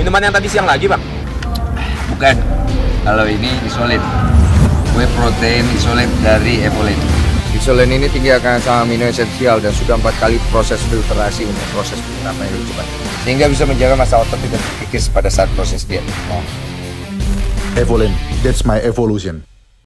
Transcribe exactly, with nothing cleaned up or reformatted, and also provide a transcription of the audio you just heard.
Minuman yang tadi siang lagi, Bang? Bukan. Kalau ini isolate. Whey protein isolate dari Evolent. Isolen ini tinggi akan asam amino esensial dan sudah empat kali proses filtrasi untuk proses penyerapan yang lebih cepat. Sehingga bisa menjaga masa otot tidak terkikis pada saat proses diet. Evolent, that's my evolution.